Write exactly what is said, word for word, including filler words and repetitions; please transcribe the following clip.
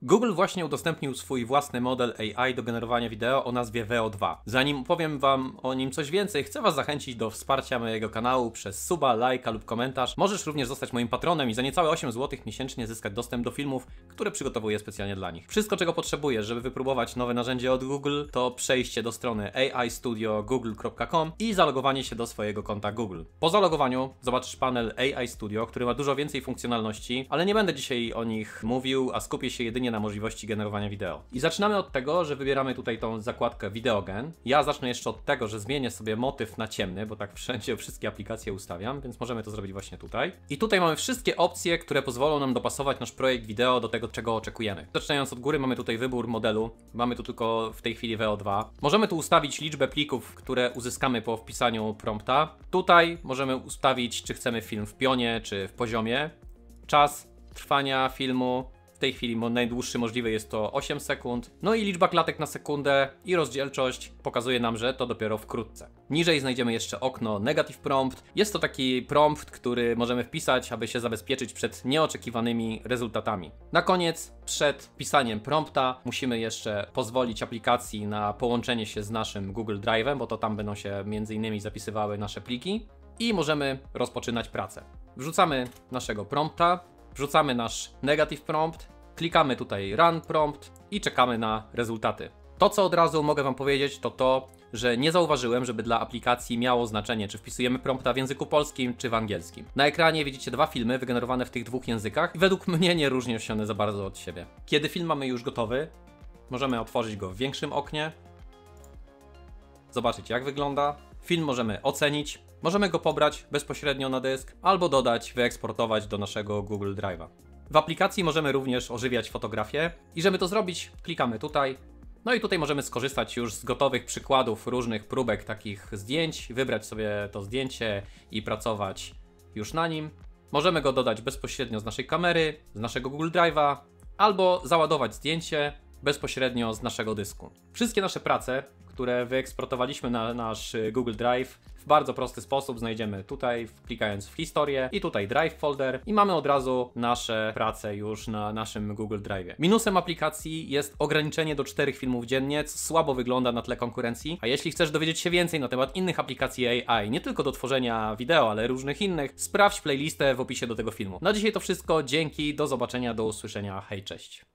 Google właśnie udostępnił swój własny model A I do generowania wideo o nazwie Veo dwa. Zanim powiem wam o nim coś więcej, chcę was zachęcić do wsparcia mojego kanału przez suba, lajka lub komentarz. Możesz również zostać moim patronem i za niecałe osiem złotych miesięcznie zyskać dostęp do filmów, które przygotowuję specjalnie dla nich. Wszystko, czego potrzebujesz, żeby wypróbować nowe narzędzie od Google, to przejście do strony a i studio google kropka com i zalogowanie się do swojego konta Google. Po zalogowaniu zobaczysz panel A I Studio, który ma dużo więcej funkcjonalności, ale nie będę dzisiaj o nich mówił, a skupię się jedynie na możliwości generowania wideo. I zaczynamy od tego, że wybieramy tutaj tą zakładkę Videogen. Ja zacznę jeszcze od tego, że zmienię sobie motyw na ciemny, bo tak wszędzie wszystkie aplikacje ustawiam, więc możemy to zrobić właśnie tutaj. I tutaj mamy wszystkie opcje, które pozwolą nam dopasować nasz projekt wideo do tego, czego oczekujemy. Zaczynając od góry, mamy tutaj wybór modelu. Mamy tu tylko w tej chwili Veo dwa. Możemy tu ustawić liczbę plików, które uzyskamy po wpisaniu prompta. Tutaj możemy ustawić, czy chcemy film w pionie, czy w poziomie. Czas trwania filmu. W tej chwili najdłuższy możliwy jest to osiem sekund. No i liczba klatek na sekundę i rozdzielczość pokazuje nam, że to dopiero wkrótce. Niżej znajdziemy jeszcze okno Negative Prompt. Jest to taki prompt, który możemy wpisać, aby się zabezpieczyć przed nieoczekiwanymi rezultatami. Na koniec, przed pisaniem prompta, musimy jeszcze pozwolić aplikacji na połączenie się z naszym Google Drive'em, bo to tam będą się między innymi zapisywały nasze pliki. I możemy rozpoczynać pracę. Wrzucamy naszego prompta. Wrzucamy nasz Negative Prompt, klikamy tutaj Run Prompt i czekamy na rezultaty. To, co od razu mogę wam powiedzieć, to to, że nie zauważyłem, żeby dla aplikacji miało znaczenie, czy wpisujemy prompta w języku polskim, czy w angielskim. Na ekranie widzicie dwa filmy wygenerowane w tych dwóch językach i według mnie nie różnią się one za bardzo od siebie. Kiedy film mamy już gotowy, możemy otworzyć go w większym oknie, zobaczyć, jak wygląda. Film możemy ocenić, możemy go pobrać bezpośrednio na dysk albo dodać, wyeksportować do naszego Google Drive'a. W aplikacji możemy również ożywiać fotografię i żeby to zrobić, klikamy tutaj. No i tutaj możemy skorzystać już z gotowych przykładów różnych próbek takich zdjęć, wybrać sobie to zdjęcie i pracować już na nim. Możemy go dodać bezpośrednio z naszej kamery, z naszego Google Drive'a albo załadować zdjęcie bezpośrednio z naszego dysku. Wszystkie nasze prace, które wyeksportowaliśmy na nasz Google Drive, w bardzo prosty sposób znajdziemy tutaj, klikając w historię i tutaj Drive Folder i mamy od razu nasze prace już na naszym Google Drive. Minusem aplikacji jest ograniczenie do czterech filmów dziennie, co słabo wygląda na tle konkurencji, a jeśli chcesz dowiedzieć się więcej na temat innych aplikacji A I, nie tylko do tworzenia wideo, ale różnych innych, sprawdź playlistę w opisie do tego filmu. Na dzisiaj to wszystko, dzięki, do zobaczenia, do usłyszenia, hej, cześć.